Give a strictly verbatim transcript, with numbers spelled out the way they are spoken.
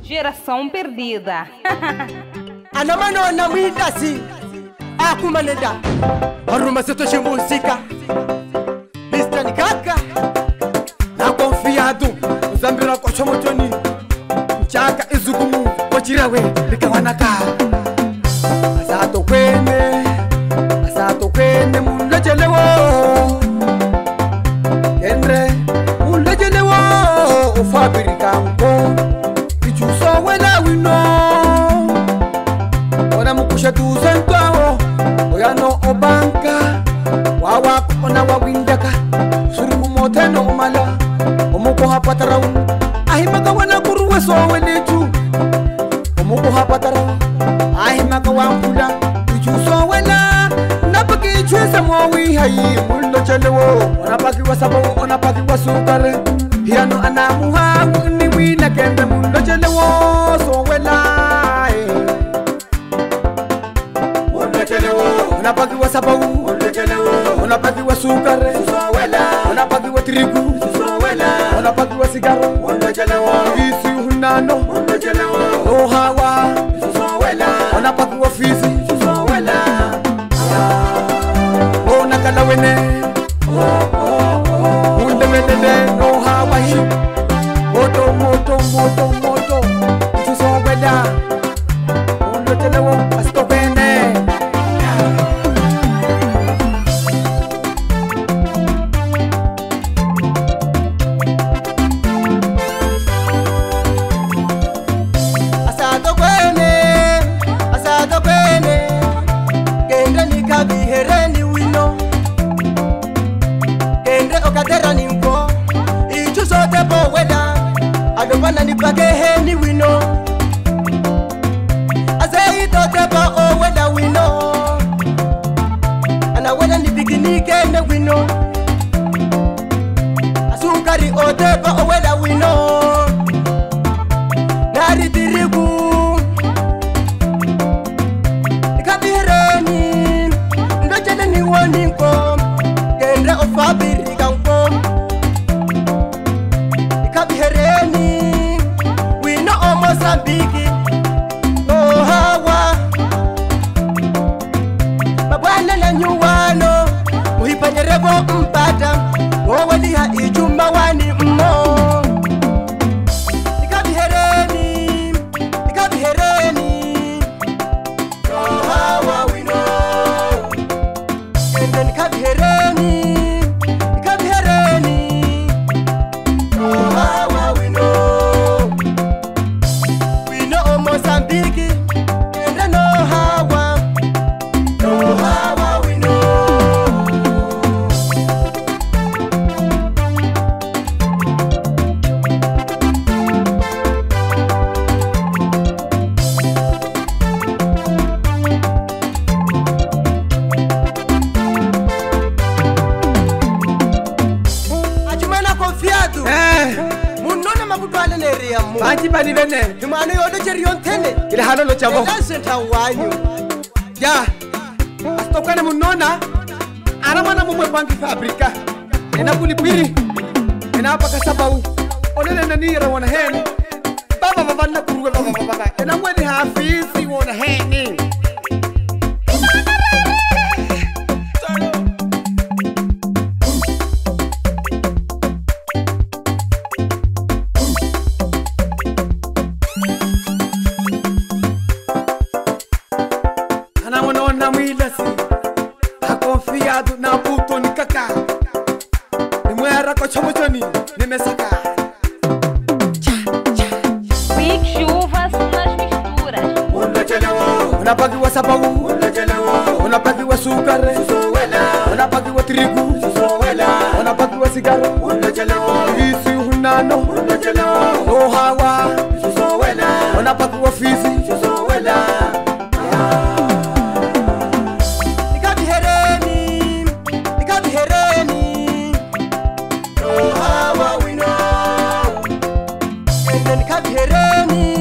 Geração perdida. Anamano na mwidasi akumanenda Aruma setoshi música Mister Nikaka Na confiado Uzambira kwa chomotoni Mchaka izugumu Kochirawe Likawanaka Asato kwene Asato kwene Mulejelewo Kendre Mulejelewo Ufabirika mko Ichuso wena wino Ona mukusha tuzentao Oyano obanka Wawa ona wawindaka Suruku moteno umala Omuko hapataraw Ahimaka wana kuruwe sowe lechu Omuko hapataraw Ahimaka wampula Ichu sowe la Napaki ichwesa mwawi hayi Mundo chelewo Ona paki wasabawo Ona paki wasukare Hiano anamuha Ni wina kende mundo chelewo Sowe la Unapaki wa sababu, unapaki wa sukare, unapaki wa trigu, unapaki wa sigaro, isi hunano, ohawa, unapaki wa fizi, onakala wene, unde wene, ohawa hi, moto, moto, moto, moto, susowela, unachelewa, astopene. Wana ni pake heni wino Azei toteba o weda wino Ana weda ni bikinike ne wino Asukari o teba o weda wino Nari dirigu Ikabireni Ndojele ni waninko Kendre o fabiri kanko Ikabireni Mozambique, oh hawa Mabwana na nyuwano Muhipanyerebo mpata Wawaliha ijuma wani mmo Nikabihereni Nikabihereni Oh hawa wino Ende nikabihereni Nikabihereni Oh hawa wino Mozambique, and I know how, know how we know. Ajumana confiado. Eh. Munona mabutwale neria mu. Banji bani bene. Dumano yodo cherion tene. Ile halo lo chavo. Ela senta wanyu. Ya. Astokana munona. Ana mana mumwe banki fabrika. Ena kulipiri. Ena apa kasabau. Onene nanira wana heni. Baba baba na kuruwe baba baba. Ena mweli hafizi wana heni. Na mwilasi Hakonfiado na buto ni kaka Nimwera kwa chomotoni Nimesaka Big chuvas nas misturas Unachelewa Unapagi wa sababu Unachelewa Unapagi wa sukare Unapagi wa trigu Unapagi wa sigaro Unachelewa Isi hunano Unachelewa Ohawa Unapagi wa fizi Hereni